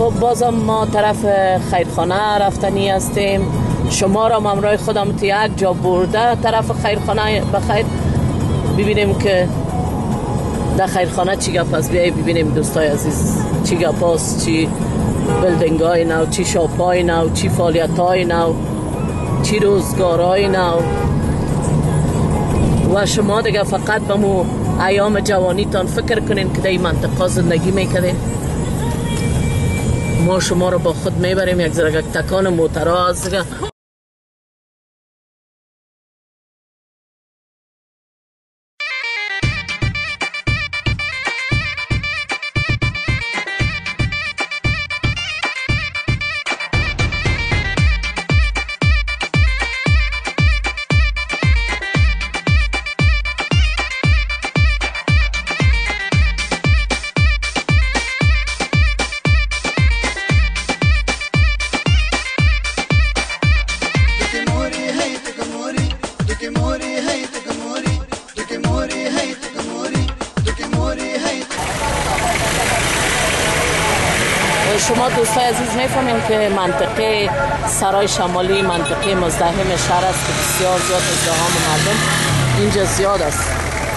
خب بازم ما طرف خیرخانه رفتنی هستیم. شما را همراه خودم تو یک جا برده طرف خیرخانه بخیر ببینیم که در خیرخانه چی گپ است. بیایی ببینیم دوستای عزیز چی گپ است، چی بلدنگ های نو، چی شاپ های نو، چی فعالیت های نو، چی روزگار های نو. و شما دیگه فقط به مو ایام جوانیتان فکر کنین که در این منطقه زندگی میکنین. ما شما رو با خود میبریم یک زرگک تکان موترها از دیگه. شما دوستای عزیز میفهمین که منطقه سرای شمالی منطقه مزدحم شهر است که بسیار زیاد ازدحام مردم اینجا زیاد است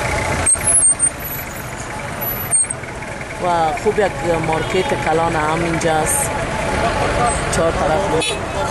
و خوب یک مارکت کلان هم اینجا است. چهار طرف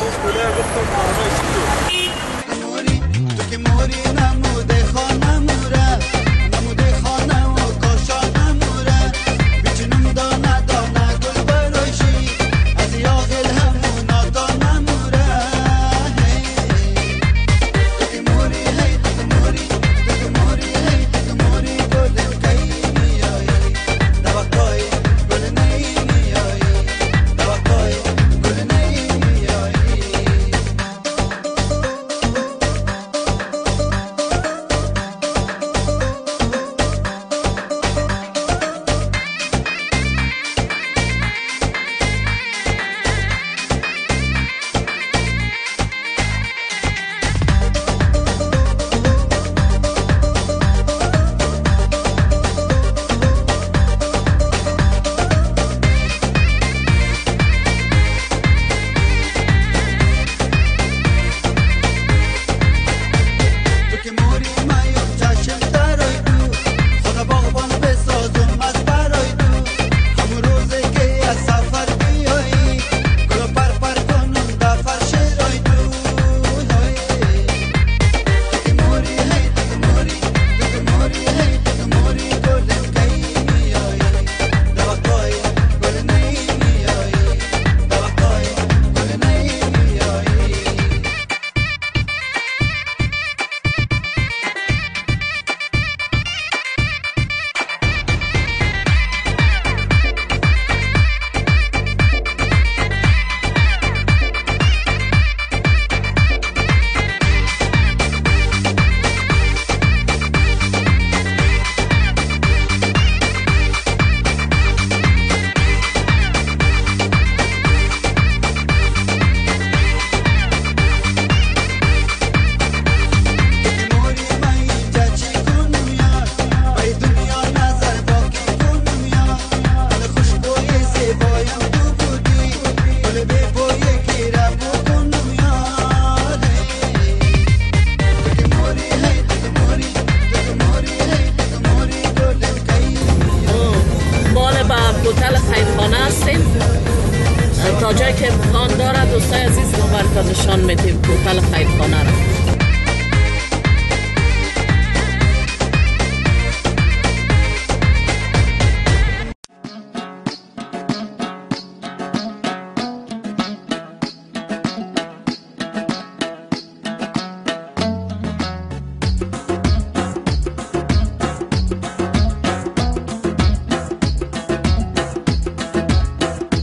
تا جایی که امکان داره دوستای عزیز ما براتون نشان میدیم هتل خیرخانه را.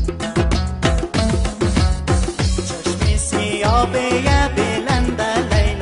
به بلند علی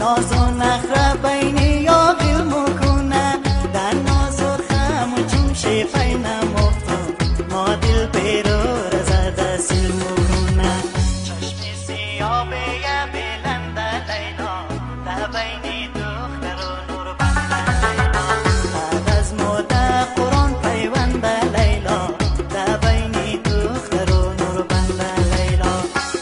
ناز و نخره بین یاغل مکنه در ناز و خم چون شیفه نمفتم ما دل پیرو رزده سیل مکنه چشم سیابه یه بلند لیلا در بین دختر و نور بند لیلا بعد از مده قرآن پیوند لیلا در بین دختر و نور بند لیلا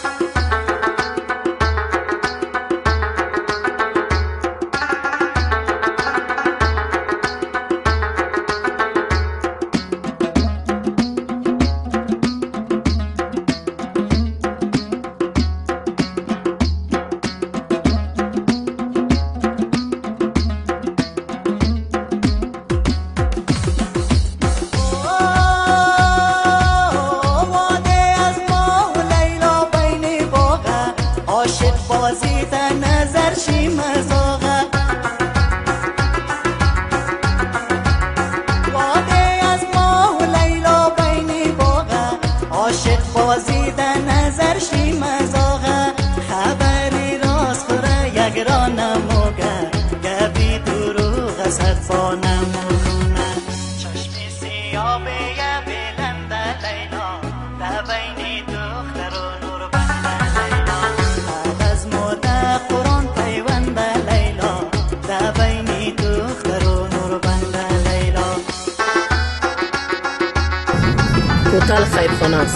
کوتل خیرخانه است.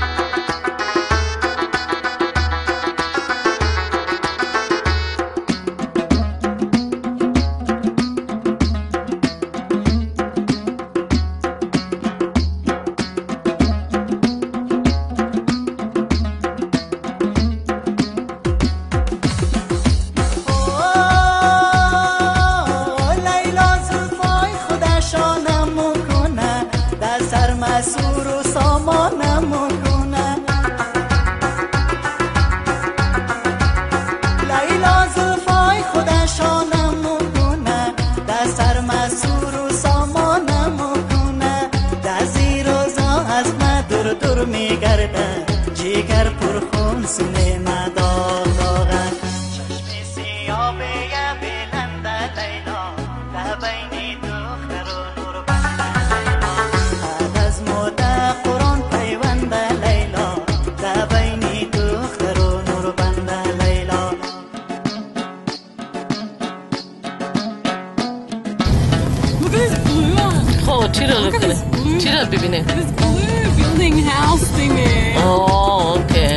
چرا ببینه؟ This blue building house thingy. Oh, okay.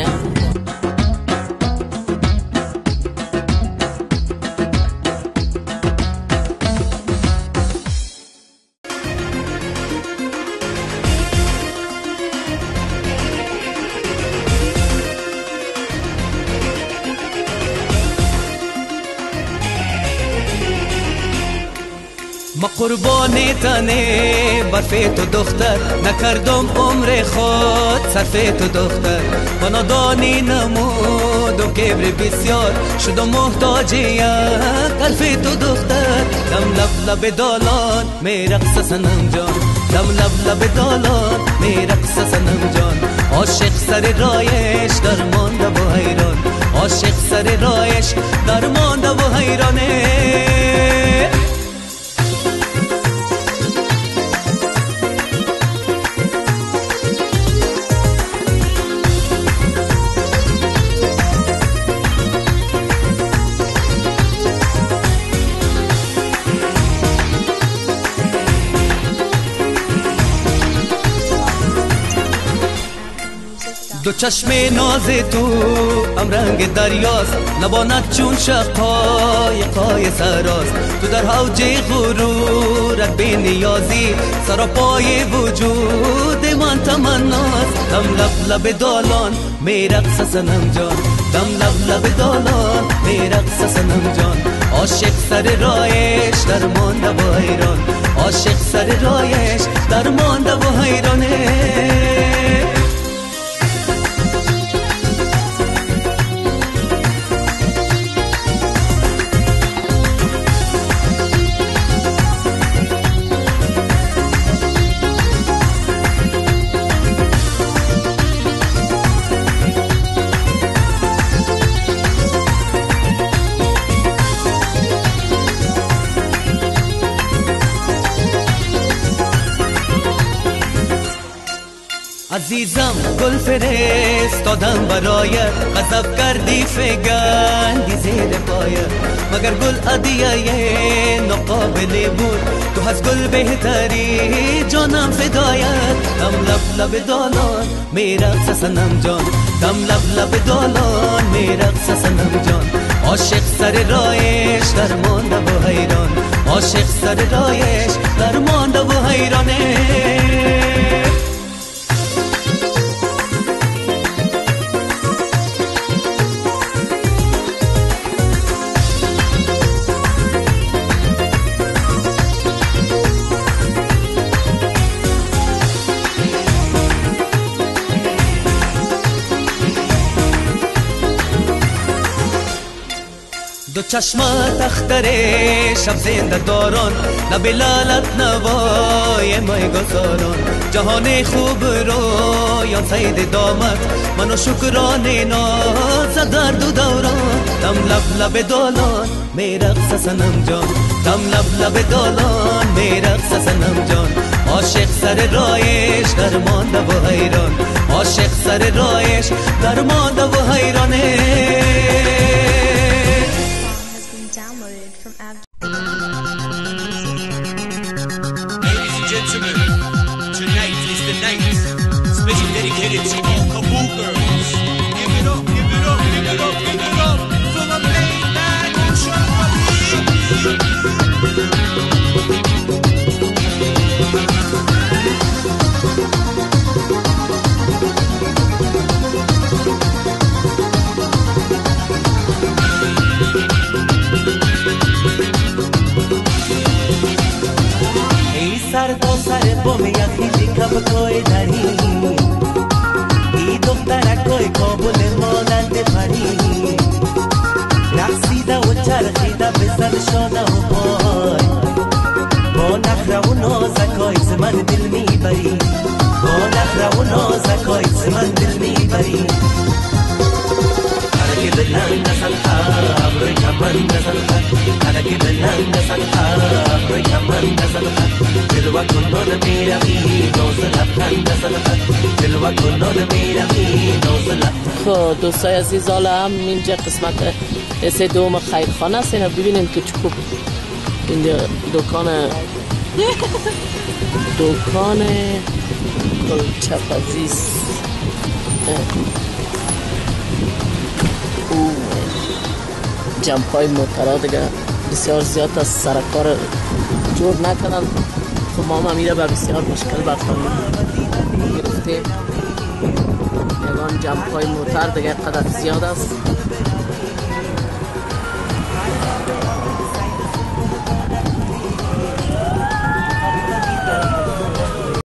ما قربان تنه برف تو دختر نکردم عمر خود صرف تو دختر و نادانی نمودم کبر بسیار شدم محتاج یک الف تو دختر دم لب لب دالان میرقص سنم جان دم لب لب دالان میرقص سنم جان عاشق سر رایش درمانده و حیران عاشق سر رایش درمانده و حیرانه دو چشم ناز تو هم رنگ دریاست لبانت چون شقایقای سراست تو در حوج غرورت بی نیازی سراپای وجود من تمناست دم لب لب دالان میرقص سنم جان دم لب لب دالان میرقص سنم جان عاشق سر رایش درمانده و حیران عاشق سر رایش درمانده و حیرانه عزیزم گل فرستادم برایت، غضب کردی فگندی زیر پایت، مگر گل عدیه ناقابلی بود، تو از گل بهتری جانم فدایت. دم لب لب دالان میرقص صنم جان، دم لب لب دالان میرقص صنم جان. عاشق سر رایش درمانده و حیران، عاشق سر رایش درمانده و حیرانه. دو چشمت اختره شب زنده داران، نه بلالت نوای مای گذاران. جهان خوب رو یا سید دامت، منو شکرانه ناز درد و دوران. دم لب لب دالان میرقص صنم جان، دم لب لب دالان میرقص صنم جان. عاشق سر رایش درمانده و حیران، عاشق سر رایش درمانده و حیرانه. Downloaded from Ladies and gentlemen, tonight is the night, specially dedicated to all Kabul girls. Give it up, give it up, give it up, give it up for the main man, Ocean سر تا سر بوم یخی کبکای دری، ای دخترکای کابل مانند پری، رقصیده و چرخیده بزن شانه و پای، با نخره و نازکای ز من دل میبری، با نخره و نازکای ز من دل میبری. على كده الهندسة الحب كمان هندسة الحب، على كده الهندسة الحب كمان هندسة الحب. دلوقتي كنا نمير فيه نوصل هندسة الحب، دلوقتي كنا نمير فيه نوصل. خب دوستای عزیز، حالا هم اینجا قسمت سه دوم خیرخانه است. اینا ببینیم که چکوب اینجا دکان کلچپزی جمپای موترها دیگه بسیار زیاد از سرکار جور نکنن. خب ما هم میره به بسیار مشکل برخورد گرفتیم. یگان جمپای موتر دیگه قدر زیاد است.